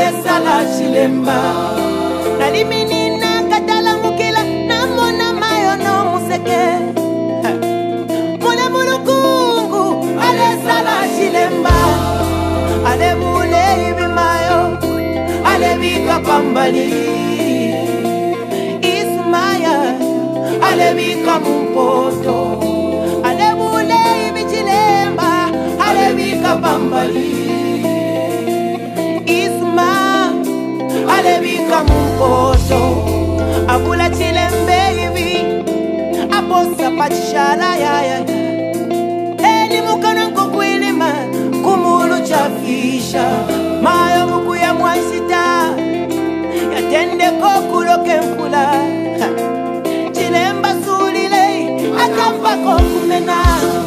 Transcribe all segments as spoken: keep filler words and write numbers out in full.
alesala chilemba nalimini na katala mukila namona mayono museke mwana mulukungu alesala chilemba alebule ibimayo alebika pambali Ismaya alebika mumpoto alebule ibichilemba alebika pambali Isma alebika mumpoto abula chilembe hivi abosa pachishala ya ya eli mukana nkokwilima kumulu chafisha mayo muku ya mwansita yatende kokulo kempula chilemba sulile akafa kokumena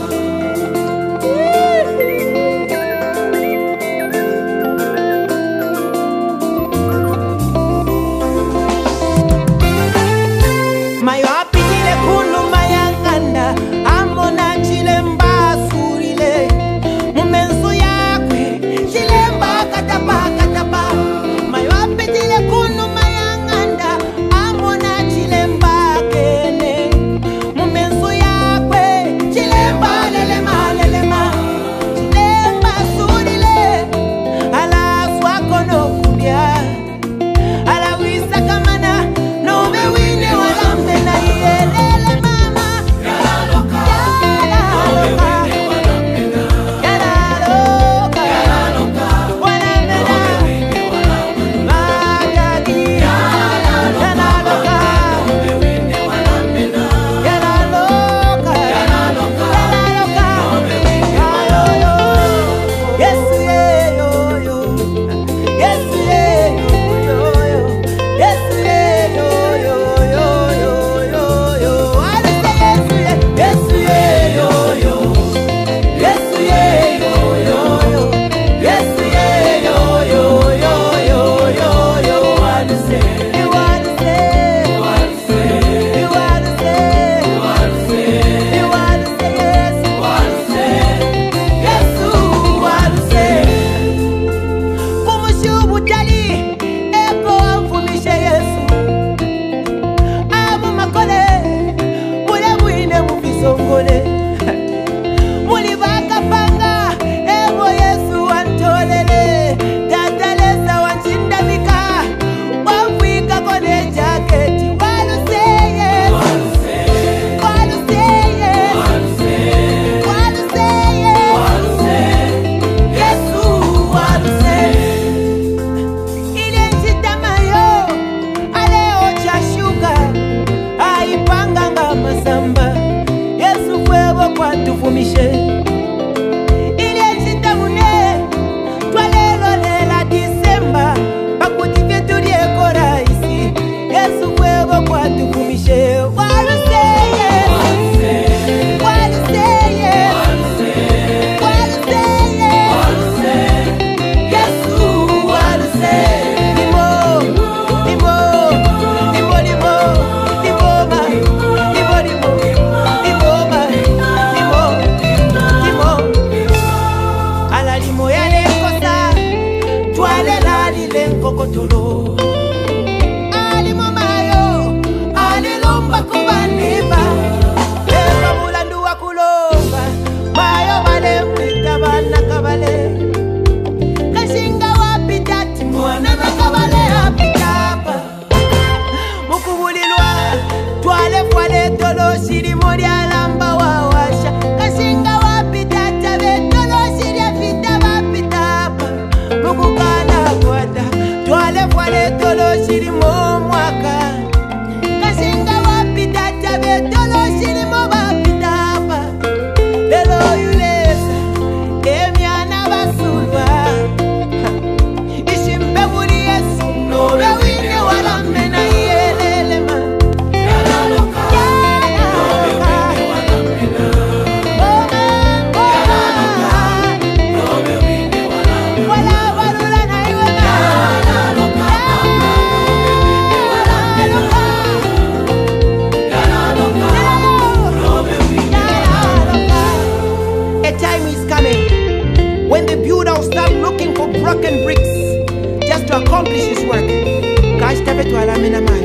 mayo apitile kunu mayanganda amona chilemba sulile mumenzu yakwe chilemba katapa katapa mayo apitile kunu mayanganda amona chilemba kene mumenzu yakwe chilemba lelema lelema chilemba sulile ala swako no kubya ala wisa kamana no be wine wala mbena yelele mama yaloka yaloka yaloka yaloka wala mbena magadi yaloka yaloka yaloka Yesu ye yo yo Yesu ye yo yo Yesu ye yo yo yo yo yo yo Yesu ye yo yo Yesu ye yo yo Yesu ye yo yo yo yo yo yo Alise you alise you alise you alise you alise you alise Yesu alise kumushubu dali eko amfumishe Yesu abu makole mule mwine mufisongole muli bakapanga ebo Yesu antolele tatalesa wanchindamika wafika kone jaketi waluseye waluseye waluseye Yesu waluseye ile njitamayo aleo chashuka aipanga nga masamba Yesu kwebo kwatufumishe ile njitamune twalelo lela Disemba bakuti vyetulie koraisi Yesu kwebo kwatufumishe waluseye waluseye waluseye Yesu waluseye limo limo limo limo limoma limo limo limoma limo limo ala limo yale kosa twalela lile nkokotolo alimo mayo alilomba kubaneba eba mulandu wa kulomba mayo bale mwita bana kabale kashinga wapitati mwana na kabale apitapa mukubulilwa twale fwale tolo shiri mori alamba wawasha kashinga wapitata betolo shiri afita wapitapa mukukana kwata twale fwale tolo twala mina